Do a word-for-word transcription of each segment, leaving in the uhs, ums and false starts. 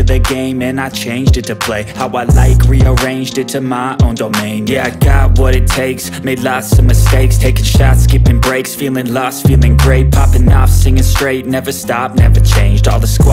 the game and I changed it to play how I like, rearranged it to my own domain. Yeah, I got what it takes, made lots of mistakes, taking shots, skipping breaks, feeling lost, feeling great, popping off, singing straight, never stopped, never changed, all the squad.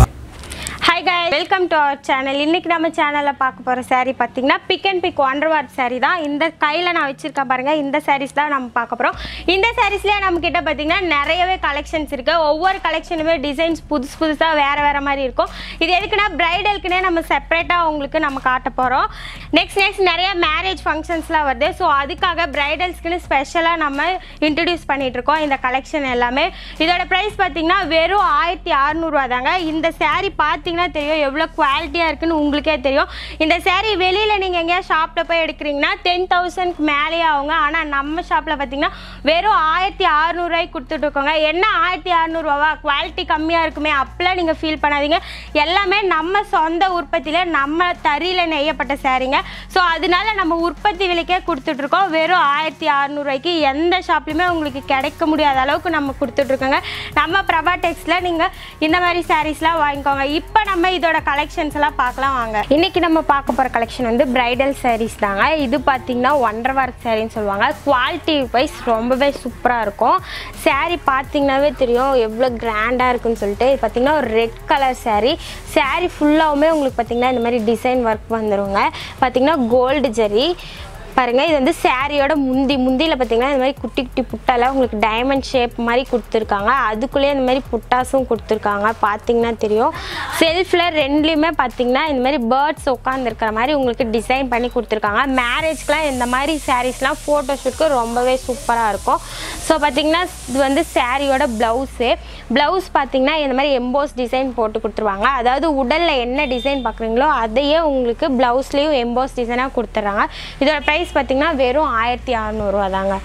Hi guys, welcome to our channel. இன்னைக்கு நம்ம சேனல்ல பார்க்க போற saree பாத்தீங்கன்னா pick and pick wonder wear saree தான். இந்த கையில நான் வச்சிருக்க பாருங்க, இந்த sarees தான் நம்ம பார்க்க போறோம். இந்த sareesலயே நம்ம கிட்ட பாத்தீங்கன்னா நிறையவே கலெக்ஷன்ஸ் இருக்கு. ஒவ்வொரு கலெக்ஷனுமே டிசைன்ஸ் புதுசு புதுசா வேற வேற மாதிரி இருக்கும். இது எதுக்குனா பிரைடல்க்குனே நம்ம செப்பரேட்டா உங்களுக்கு நம்ம காட்ட போறோம். நெக்ஸ்ட் நெக்ஸ்ட் நிறைய மேரேஜ் ஃபங்க்ஷன்ஸ்லாம் வருது. சோ அதுக்காக பிரைடல்ஸ்க்குன்னு ஸ்பெஷலா நம்ம இன்ட்ரோ듀ce பண்ணிட்டு இருக்கோம் இந்த கலெக்ஷன் எல்லாமே. இதோட பிரைஸ் பாத்தீங்கன்னா வெறும் ஆயிரத்தி அறுநூறு ரூபாய் தாங்க. இந்த saree பாத்தீங்கன்னா தெரியும் எவ்வளவு குவாலிட்டியா இருக்குன்னு உங்களுக்கே தெரியும். இந்த saree வெளியில நீங்க எங்க ஷாப்ல போய் எடுக்கறீங்கன்னா ten thousand க்கு மேலே ஆகுங்க. ஆனா நம்ம ஷாப்ல பாத்தீங்கன்னா வெறும் ஆயிரத்தி அறுநூறு ரூபாய்க்கு கொடுத்துட்டு இருக்கோங்க. என்ன ஆயிரத்தி அறுநூறு ரூபாவா, குவாலிட்டி கம்மியா இருக்குமே அப்பலாம் நீங்க ஃபீல் பண்ணாதீங்க. எல்லாமே நம்ம சொந்த உற்பத்தியில நம்ம தறியில நெய்யப்பட்ட சாரீங்க. சோ அதனால நம்ம உற்பத்தி விலைக்கே கொடுத்துட்டு இருக்கோம். வெறும் ஆயிரத்தி அறுநூறு ரூபாய்க்கு எந்த ஷாப்லயுமே உங்களுக்கு கிடைக்க முடியாத அளவுக்கு நம்ம கொடுத்துட்டு இருக்கோங்க. நம்ம பிரபா டெக்ஸ்ல நீங்க இந்த மாதிரி சாரீஸ்லாம் வாங்கிக்கோங்க. இப்போ நம்ம இதோட கலெக்ஷன்ஸ் எல்லாம் பார்க்கலாம் வாங்க. இன்னைக்கு நம்ம பார்க்க போற கலெக்ஷன் வந்து பிரைடல் சாரீஸ் தாங்க. இது பாத்தீங்கன்னா ஒண்டர் ஒர்க் சாரின்னு சொல்லுவாங்க. குவாலிட்டி வைஸ் ரொம்பவே சூப்பரா இருக்கும். சாரீ பாத்தீங்கன்னாவே தெரியும் எவ்வளவு கிராண்டா இருக்குன்னு சொல்லிட்டு. இது பாத்தீங்கன்னா ஒரு ரெட் கலர் சாரீ. சாரீ ஃபுல்லாவுமே உங்களுக்கு பாத்தீங்கன்னா இந்த மாதிரி டிசைன் ஒர்க் வந்துருங்க. பாத்தீங்கன்னா கோல்டு ஜரி பாருங்க. இது வந்து சாரியோட முந்தி முந்தியில பாத்தீங்கன்னா இந்த மாதிரி குட்டி குட்டி புட்டால உங்களுக்கு டைமண்ட் ஷேப் மாதிரி கொடுத்துருக்காங்க. அதுக்குள்ளேயே இந்த மாதிரி புட்டாஸும் கொடுத்துருக்காங்க. பார்த்தீங்கன்னா தெரியும். செல்ஃப்ல ரெண்டுலையுமே பார்த்தீங்கன்னா இந்த மாதிரி பேர்ட்ஸ் உட்காந்துருக்கிற மாதிரி உங்களுக்கு டிசைன் பண்ணி கொடுத்துருக்காங்க. மேரேஜ்க்குலாம் இந்த மாதிரி சாரீஸ்லாம் ஃபோட்டோஷூட்க்கு ரொம்பவே சூப்பராக இருக்கும். ஸோ பார்த்தீங்கன்னா இது வந்து சாரியோட ப்ளவுஸு. ப்ளவுஸ் பார்த்தீங்கன்னா இந்த மாதிரி எம்போஸ் டிசைன் போட்டு கொடுத்துருவாங்க. அதாவது உடலில் என்ன டிசைன் பார்க்குறீங்களோ அதையே உங்களுக்கு ப்ளவுஸ்லேயும் எம்போஸ் டிசைனாக கொடுத்துட்றாங்க. இதோட ப்ரைஸ் பார்த்தீங்கன்னா வெறும் ஆயிரத்தி அறுநூறு ரூபா தாங்க.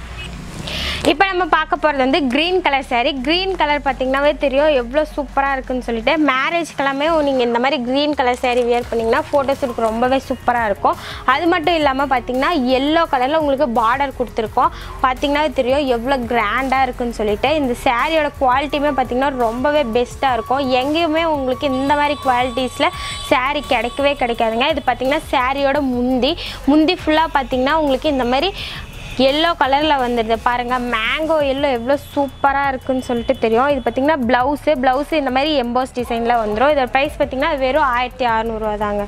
இப்போ நம்ம பார்க்க போகிறது வந்து green colour sari. Green colour பார்த்தீங்கன்னாவே தெரியும் எவ்வளோ சூப்பராக இருக்குன்னு சொல்லிட்டு. மேரேஜ்க்கெல்லாமே நீங்கள் இந்த மாதிரி க்ரீன் கலர் சாரீ வியர் பண்ணிங்கன்னா ஃபோட்டோஷூட்க்கு ரொம்பவே சூப்பராக இருக்கும். அது மட்டும் இல்லாமல் பார்த்தீங்கன்னா எல்லோ கலரில் உங்களுக்கு பார்டர் கொடுத்துருக்கோம். பார்த்தீங்கன்னா தெரியும் எவ்வளோ கிராண்டாக இருக்குன்னு சொல்லிட்டு. இந்த சாரியோட குவாலிட்டியுமே பார்த்தீங்கன்னா ரொம்பவே பெஸ்ட்டாக இருக்கும். எங்கேயுமே உங்களுக்கு இந்த மாதிரி குவாலிட்டிஸில் சாரீ கிடைக்கவே கிடைக்காதுங்க. இது பார்த்தீங்கன்னா சாரியோட முந்தி முந்தி ஃபுல்லாக பார்த்தீங்கன்னா உங்களுக்கு இந்த மாதிரி எல்லோ கலரில் வந்துடுது பாருங்கள். மேங்கோ எல்லோ எவ்வளோ சூப்பராக இருக்குன்னு சொல்லிட்டு தெரியும். இது பார்த்திங்கன்னா ப்ளவுஸு ப்ளவுஸு இந்த மாதிரி எம்போஸ் டிசைனில் வந்துடும். இதோட ப்ரைஸ் பார்த்திங்கன்னா வெறும் ஆயிரத்தி அறநூறுவா தாங்க.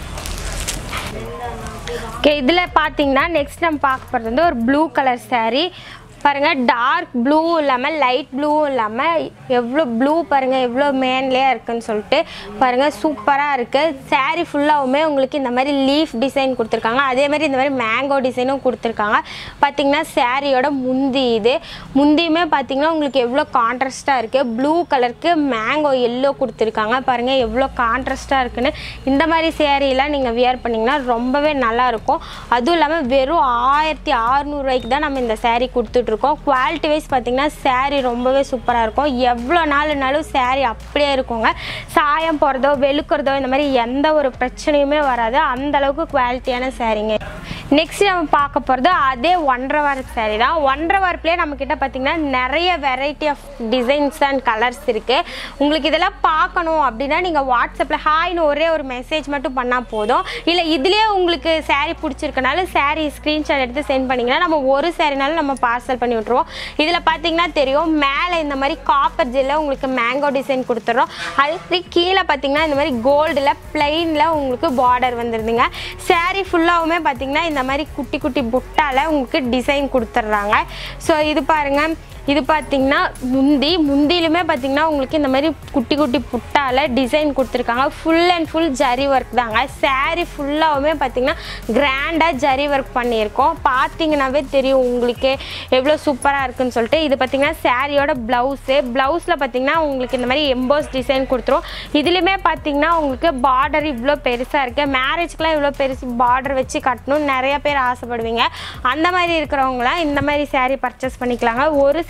ஓகே, இதில் பார்த்தீங்கன்னா நெக்ஸ்ட் நம்ம பார்க்க போகிறது வந்து ஒரு ப்ளூ கலர் சாரீ பாருங்கள். டார்க் ப்ளூ இல்லாமல் லைட் ப்ளூவும் இல்லாமல் எவ்வளோ ப்ளூ பாருங்கள் எவ்வளோ மேன்லேயே இருக்குன்னு சொல்லிட்டு பாருங்கள். சூப்பராக இருக்குது. சாரீ ஃபுல்லாகவுமே உங்களுக்கு இந்த மாதிரி லீஃப் டிசைன் கொடுத்துருக்காங்க. அதே மாதிரி இந்த மாதிரி மேங்கோ டிசைனும் கொடுத்துருக்காங்க. பார்த்திங்கன்னா சாரியோட முந்தி இது முந்தியுமே பார்த்திங்கன்னா உங்களுக்கு எவ்வளோ கான்ட்ராஸ்ட்டாக இருக்குது. ப்ளூ கலருக்கு மேங்கோ எல்லோ கொடுத்துருக்காங்க. பாருங்கள் எவ்வளோ கான்ட்ராஸ்ட்டாக இருக்குன்னு. இந்த மாதிரி சாரீலாம் நீங்கள் வியர் பண்ணிங்கன்னா ரொம்பவே நல்லாயிருக்கும். அதுவும் இல்லாமல் வெறும் ஆயிரத்தி அறுநூறுவாய்க்கு தான் நம்ம இந்த சாரீ கொடுத்துட்டு இருக்கோம். குவாலிட்டி வைஸ் பார்த்தீங்கன்னா சாரீ ரொம்பவே சூப்பராக இருக்கும். எவ்வளோ நாளுனாலும் சாரீ அப்படியே இருக்குங்க. சாயம் போகிறதோ வெளுக்கிறதோ இந்த மாதிரி எந்த ஒரு பிரச்சனையுமே வராது. அந்த அளவுக்கு குவாலிட்டியான சாரீங்க. நெக்ஸ்ட் நம்ம பார்க்க போகிறது அதே ஒன்றரை வார்ப் சாரீ தான். ஒன்றரை வார்ப்லேயே நம்மக்கிட்ட பார்த்தீங்கன்னா நிறைய variety of designs and colours இருக்குது. உங்களுக்கு இதெல்லாம் பார்க்கணும் அப்படின்னா நீங்கள் வாட்ஸ்அப்பில் ஹாய்னு ஒரே ஒரு மெசேஜ் மட்டும் பண்ணால் போதும். இல்லை இதுலேயே உங்களுக்கு சாரீ பிடிச்சிருக்கனால சாரீ ஸ்க்ரீன்ஷாட் எடுத்து சென்ட் பண்ணிங்கன்னா நம்ம ஒரு சாரீனாலும் நம்ம பார்சல் பண்ணி விட்ருவோம். இதில் பார்த்தீங்கன்னா தெரியும் மேலே இந்த மாதிரி காப்பர் ஜெல்ல உங்களுக்கு மேங்கோ டிசைன் கொடுத்துட்றோம். அதுக்கு கீழே பார்த்தீங்கன்னா இந்த மாதிரி கோல்டில் பிளெயினில் உங்களுக்கு பார்டர் வந்துடுதுங்க. சாரீ ஃபுல்லாகவுமே பார்த்தீங்கன்னா இந்த மாதிரி குட்டி குட்டி புட்டால உங்களுக்கு டிசைன் கொடுத்துட்றாங்க. ஸோ இது பாருங்கள். இது பார்த்தீங்கன்னா முந்தி முந்தியிலுமே பார்த்தீங்கன்னா உங்களுக்கு இந்த மாதிரி குட்டி குட்டி புட்டால டிசைன் கொடுத்துருக்காங்க. Full and full zari work தாங்க. சாரீ ஃபுல்லாகவுமே பார்த்தீங்கன்னா கிராண்டாக ஜரி ஒர்க் பண்ணியிருக்கோம். பார்த்தீங்கன்னாவே தெரியும் உங்களுக்கு எவ்வளோ சூப்பராக இருக்குன்னு சொல்லிட்டு. இது பார்த்தீங்கன்னா சாரியோட ப்ளவுஸு. ப்ளவுஸில் பார்த்தீங்கன்னா உங்களுக்கு இந்த மாதிரி எம்போஸ் டிசைன் கொடுத்துரும். இதுலையுமே பார்த்தீங்கன்னா உங்களுக்கு பார்டர் இவ்வளோ பெருசாக இருக்குது. மேரேஜ்க்கெலாம் இவ்வளோ பெருசு பார்டர் வச்சு கட்டணும்னு நிறைய பேர் ஆசைப்படுவீங்க. அந்த மாதிரி இருக்கிறவங்களாம் இந்த மாதிரி சாரீ பர்ச்சேஸ் பண்ணிக்கலாங்க. ஒரு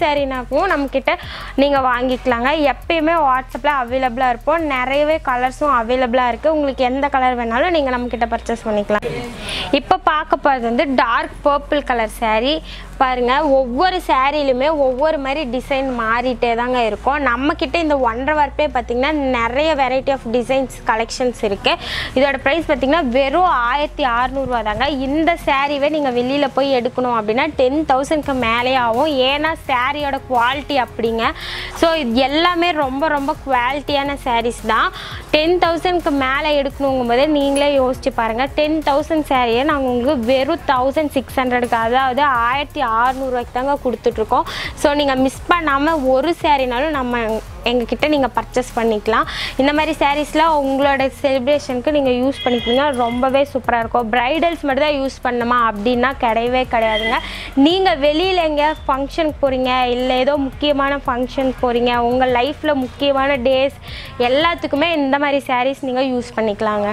சாரீனாக்கும் நம்மக்கிட்ட நீங்கள் வாங்கிக்கலாங்க. எப்பயுமே வாட்ஸ்அப்பில் அவைலபிளாக இருப்போம். நிறையவே கலர்ஸும் அவைலபிளாக இருக்குது. உங்களுக்கு எந்த கலர் வேணாலும் நீங்கள் நம்மக்கிட்ட பர்ச்சேஸ் பண்ணிக்கலாம். இப்போ பார்க்க போகிறது வந்து டார்க் பர்பிள் கலர் சாரீ பாருங்கள். ஒவ்வொரு சாரீலுமே ஒவ்வொரு மாதிரி டிசைன் மாறிட்டே தாங்க இருக்கும். நம்மக்கிட்ட இந்த ஒன்றரை வார்ப்பே பார்த்திங்கன்னா நிறைய வெரைட்டி ஆஃப் டிசைன்ஸ் கலெக்ஷன்ஸ் இருக்குது. இதோட ப்ரைஸ் பார்த்திங்கன்னா வெறும் ஆயிரத்தி அறநூறுவா தாங்க. இந்த சாரீவே நீங்கள் வெளியில் போய் எடுக்கணும் அப்படின்னா டென் தௌசண்ட்க்கு மேலே ஆகும். ஏன்னா சாரியோட குவாலிட்டி அப்படிங்க. ஸோ இது எல்லாமே ரொம்ப ரொம்ப குவாலிட்டியான சாரீஸ் தான். டென் தௌசண்ட்க்கு மேலே எடுக்கணுங்கும் போதே நீங்களே யோசிச்சு பாருங்கள். டென் தௌசண்ட் சாரியை நாங்கள் உங்களுக்கு வெறும் தௌசண்ட் சிக்ஸ் ஹண்ட்ரடுக்கு அதாவது ஆயிரத்தி அறநூறுவாய்க்கு தாங்க கொடுத்துட்ருக்கோம். ஸோ நீங்கள் மிஸ் பண்ணாமல் ஒரு சாரினாலும் நம்ம எங்ககிட்ட நீங்கள் பர்ச்சேஸ் பண்ணிக்கலாம். இந்த மாதிரி சாரீஸ்லாம் உங்களோட செலிப்ரேஷனுக்கு நீங்கள் யூஸ் பண்ணிக்கிங்க ரொம்பவே சூப்பராக இருக்கும். ப்ரைடல்ஸ் மட்டும் தான் யூஸ் பண்ணணுமா அப்படின்னா கிடையவே கிடையாதுங்க. நீங்கள் வெளியில் எங்கே ஃபங்க்ஷனுக்கு போகிறீங்க, இல்லை ஏதோ முக்கியமான ஃபங்க்ஷனுக்கு போகிறீங்க, உங்கள் லைஃப்பில் முக்கியமான டேஸ் எல்லாத்துக்குமே இந்த மாதிரி சாரீஸ் நீங்கள் யூஸ் பண்ணிக்கலாங்க.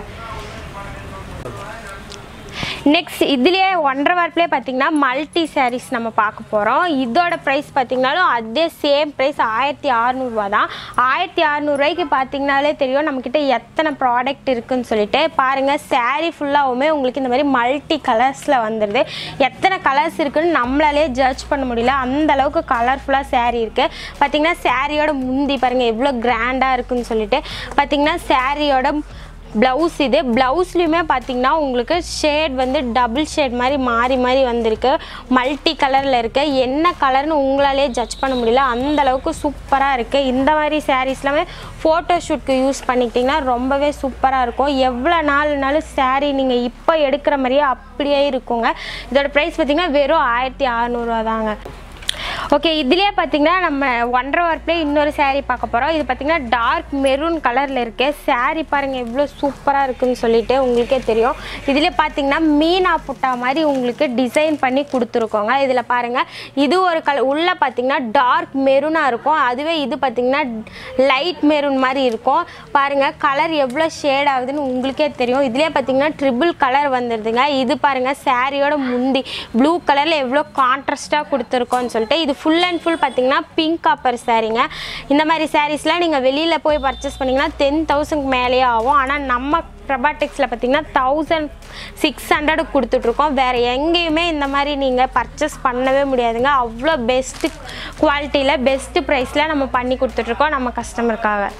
நெக்ஸ்ட் இதுலேயே ஒன்றரை வார்ப்லேயே பார்த்திங்கன்னா மல்டி சாரீஸ் நம்ம பார்க்க போகிறோம். இதோட ப்ரைஸ் பார்த்திங்கனாலும் அதே சேம் ப்ரைஸ் ஆயிரத்தி அறநூறுவா தான். ஆயிரத்தி அறநூறுவாய்க்கு பார்த்திங்கனாலே தெரியும் நம்மக்கிட்ட எத்தனை ப்ராடக்ட் இருக்குதுன்னு சொல்லிட்டு. பாருங்கள் சாரீ ஃபுல்லாகவுமே உங்களுக்கு இந்த மாதிரி மல்டி கலர்ஸில் வந்துடுது. எத்தனை கலர்ஸ் இருக்குதுன்னு நம்மளாலே ஜட்ஜ் பண்ண முடியல, அந்தளவுக்கு கலர்ஃபுல்லாக சாரீ இருக்குது. பார்த்திங்கன்னா சாரியோட முந்தி பாருங்கள் எவ்வளோ கிராண்டாக இருக்குதுன்னு சொல்லிட்டு. பார்த்திங்கன்னா சாரியோட ப்ளவுஸ் இது ப்ளவுஸ்லையுமே பார்த்திங்கன்னா உங்களுக்கு ஷேட் வந்து டபுள் ஷேட் மாதிரி மாறி மாறி வந்திருக்கு. மல்டி கலரில் இருக்குது. என்ன கலர்னு உங்களாலே ஜட்ஜ் பண்ண முடியல, அந்தளவுக்கு சூப்பராக இருக்குது. இந்த மாதிரி சாரீஸ்லாமே ஃபோட்டோஷூட்க்கு யூஸ் பண்ணிக்கிட்டிங்கன்னா ரொம்பவே சூப்பராக இருக்கும். எவ்வளோ நாள்னாலும் சாரீ நீங்கள் இப்போ எடுக்கிற மாதிரியே அப்படியே இருக்குங்க. இதோட ப்ரைஸ் பார்த்திங்கன்னா வெறும் ஆயிரத்தி அறநூறுவா தாங்க. ஓகே, இதுலேயே பார்த்திங்கன்னா நம்ம ஒன்றரை வார்ப்லேயே இன்னொரு சாரீ பார்க்க போகிறோம். இது பார்த்திங்கன்னா டார்க் மெரூன் கலரில் இருக்குது. சாரீ பாருங்கள் எவ்வளோ சூப்பராக இருக்குதுன்னு சொல்லிட்டு உங்களுக்கே தெரியும். இதில் பார்த்திங்கன்னா மீனா புட்டா மாதிரி உங்களுக்கு டிசைன் பண்ணி கொடுத்துருக்கோங்க. இதில் பாருங்கள் இது ஒரு கலர் உள்ளே பார்த்திங்கன்னா டார்க் மெரூனாக இருக்கும். அதுவே இது பார்த்திங்கன்னா லைட் மெரூன் மாதிரி இருக்கும். பாருங்கள் கலர் எவ்வளோ ஷேட் ஆகுதுன்னு உங்களுக்கே தெரியும். இதுலேயே பார்த்திங்கன்னா ட்ரிபிள் கலர் வந்துடுதுங்க. இது பாருங்கள் சாரியோட முந்தி ப்ளூ கலரில் எவ்வளோ கான்ட்ராஸ்ட்டாக கொடுத்துருக்கோன்னு சொல்லிட்டு. இது ஃபுல் அண்ட் ஃபுல் பார்த்திங்கன்னா பிங்க் காப்பர் சாரீங்க. இந்த மாதிரி சாரீஸ்லாம் நீங்கள் வெளியில் போய் பர்ச்சேஸ் பண்ணிங்கன்னா டென் தௌசண்ட்க்கு மேலேயே ஆகும். ஆனால் நம்ம பிரபா டெக்ஸில் பார்த்திங்கன்னா தௌசண்ட் சிக்ஸ் ஹண்ட்ரடு கொடுத்துட்ருக்கோம். வேறு எங்கேயுமே இந்த மாதிரி நீங்கள் பர்ச்சேஸ் பண்ணவே முடியாதுங்க. அவ்வளோ பெஸ்ட்டு குவாலிட்டியில் பெஸ்ட்டு ப்ரைஸில் நம்ம பண்ணி கொடுத்துட்ருக்கோம் நம்ம கஸ்டமருக்காக.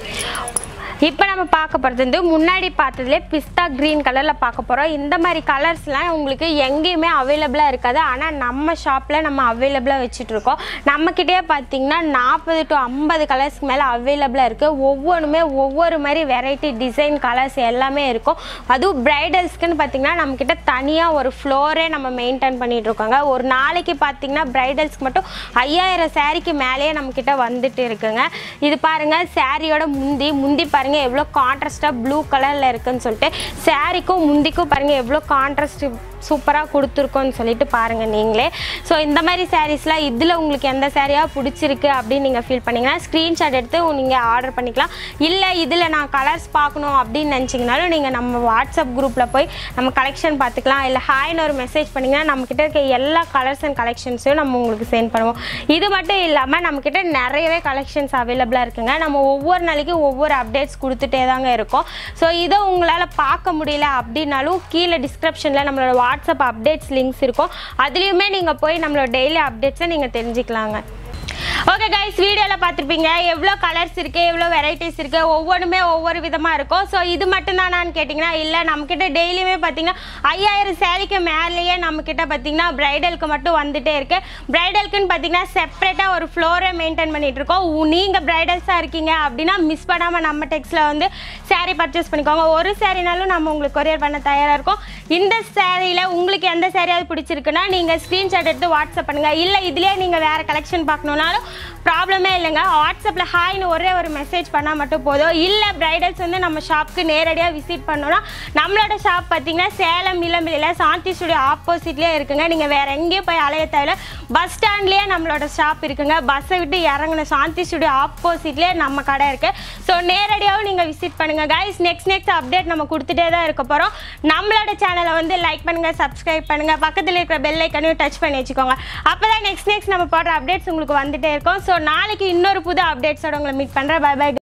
இப்போ நம்ம பார்க்க போகிறது வந்து முன்னாடி பார்த்ததுலேயே பிஸ்தா க்ரீன் கலரில் பார்க்க போகிறோம். இந்த மாதிரி கலர்ஸ்லாம் உங்களுக்கு எங்கேயுமே அவைலபிளாக இருக்காது. ஆனால் நம்ம ஷாப்பில் நம்ம அவைலபிளாக வச்சுட்ருக்கோம். நம்மக்கிட்டே பார்த்திங்கன்னா நாற்பது டு ஐம்பது கலர்ஸ்க்கு மேலே அவைலபிளாக இருக்குது. ஒவ்வொன்றுமே ஒவ்வொரு மாதிரி வெரைட்டி டிசைன் கலர்ஸ் எல்லாமே இருக்கும். அதுவும் ப்ரைடல்ஸ்க்குன்னு பார்த்திங்கன்னா நம்மக்கிட்ட தனியாக ஒரு ஃப்ளோரே நம்ம மெயின்டைன் பண்ணிகிட்ருக்கோங்க. ஒரு நாளைக்கு பார்த்திங்கன்னா ப்ரைடல்ஸ்க்கு மட்டும் ஐயாயிரம் சாரீக்கு மேலேயே நம்மக்கிட்ட வந்துட்டு இருக்குங்க. இது பாருங்கள் சாரியோட முந்தி முந்தி பாருங்கள் எவ்வளோ கான்ட்ராஸ்டாக ப்ளூ கலரில் இருக்குன்னு சொல்லிட்டு. சாரிக்கும் முந்திக்கும் பாருங்கள் எவ்வளோ கான்ட்ராஸ்ட் சூப்பராக கொடுத்துருக்கோன்னு சொல்லிட்டு பாருங்கள் நீங்களே. ஸோ இந்த மாதிரி சாரீஸ்லாம் இதில் உங்களுக்கு எந்த சாரியாக பிடிச்சிருக்கு அப்படின்னு நீங்கள் ஃபீல் பண்ணிங்கன்னா ஸ்க்ரீன்ஷாட் எடுத்து நீங்கள் ஆர்டர் பண்ணிக்கலாம். இல்லை இதில் நான் கலர்ஸ் பார்க்கணும் அப்படின்னு நினச்சிங்கனாலும் நீங்கள் நம்ம வாட்ஸ்அப் குரூப்பில் போய் நம்ம கலெக்ஷன் பார்த்துக்கலாம். இல்லை ஹாய்னு ஒரு மெசேஜ் பண்ணிங்கன்னா நம்மக்கிட்ட இருக்க எல்லா கலர்ஸ் அண்ட் கலெக்ஷன்ஸையும் நம்ம உங்களுக்கு சென்ட் பண்ணுவோம். இது மட்டும் இல்லாமல் நம்மக்கிட்ட நிறையவே கலெக்ஷன்ஸ் அவைலபிளாக இருக்குங்க. நம்ம ஒவ்வொரு நாளைக்கும் ஒவ்வொரு அப்டேட்ஸ் கொடுத்துட்டே தாங்க இருக்கோம். ஸோ இதை உங்களால் பார்க்க முடியல அப்படின்னாலும் கீழே டிஸ்கிரிப்ஷனில் நம்மளோட வாட்ஸ்அப் அப்டேட்ஸ் லிங்க்ஸ் இருக்கும். அதுலேயுமே நீங்கள் போய் நம்மளோட டெய்லி அப்டேட்ஸை நீங்கள் தெரிஞ்சுக்கலாங்க. ஓகே கைஸ், வீடியோவில் பார்த்துருப்பீங்க எவ்வளோ கலர்ஸ் இருக்குது, எவ்வளோ வெரைட்டிஸ் இருக்குது, ஒவ்வொன்றுமே ஒவ்வொரு விதமாக இருக்கும். ஸோ இது மட்டும்தான் நான் கேட்டிங்கன்னா இல்லை, நம்மக்கிட்ட டெய்லியுமே பார்த்திங்கன்னா ஐயாயிரம் சாரிக்கு மேலேயே நம்மக்கிட்ட பார்த்திங்கன்னா ப்ரைடலுக்கு மட்டும் வந்துகிட்டே இருக்குது. ப்ரைடலுக்குன்னு பார்த்திங்கன்னா செப்பரேட்டாக ஒரு ஃப்ளோரை மெயின்டைன் பண்ணிகிட்ருக்கோம். நீங்கள் ப்ரைடல்ஸாக இருக்கீங்க அப்படின்னா மிஸ் பண்ணாமல் நம்ம டெக்ஸில் வந்து சாரீ பர்ச்சேஸ் பண்ணிக்கோங்க. ஒரு சாரினாலும் நம்ம உங்களுக்கு கொரியர் பண்ண தயாராக இருக்கும். இந்த சாரியில் உங்களுக்கு எந்த சாரியாவது பிடிச்சிருக்குன்னா நீங்கள் ஸ்க்ரீன்ஷாட் எடுத்து வாட்ஸ்அப் பண்ணுங்கள். இல்லை இதுலேயே நீங்கள் வேறு கலெக்ஷன் பார்க்கணுன்னாலும் ப்ராப்ளமே இல்லைங்க. வாட்ஸ்அப்பில் ஹாய்னு ஒரே ஒரு மெசேஜ் பண்ணால் மட்டும் போதும். இல்லை பிரைடல்ஸ் வந்து நம்ம ஷாப்புக்கு நேரடியாக விசிட் பண்ணோன்னா நம்மளோட ஷாப் பார்த்தீங்கன்னா சேலம் இளம்பிள்ளையில் சாந்தி ஸ்டுடியோ ஆப்போசிட்லேயே இருக்குங்க. நீங்கள் வேறு எங்கேயும் போய் அலைய தேவையில்ல, பஸ் ஸ்டாண்ட்லேயே நம்மளோட ஷாப் இருக்குங்க. பஸ்ஸை விட்டு இறங்கின சாந்தி ஸ்டுடியோ ஆப்போசிட்லேயே நம்ம கடை இருக்குது. ஸோ நேரடியாகவும் நீங்கள் விசிட் பண்ணுங்கள் கைஸ். நெக்ஸ்ட் நெக்ஸ்ட் அப்டேட் நம்ம கொடுத்துட்டே தான் இருக்க போகிறோம். நம்மளோட சேனலை வந்து லைக் பண்ணுங்கள், சப்ஸ்கிரைப் பண்ணுங்கள், பக்கத்தில் இருக்கிற பெல் ஐக்கனையும் டச் பண்ணி வச்சுக்கோங்க. அப்போ தான் நெக்ஸ்ட் நெக்ஸ்ட் நம்ம போடுற அப்டேட்ஸ் உங்களுக்கு வந்துட்டே இருக்கும். ஸோ நாளைக்கு இன்னொரு புது அப்டேட்ஸோட உங்களை மீட் பண்ணுறேன். Bye by.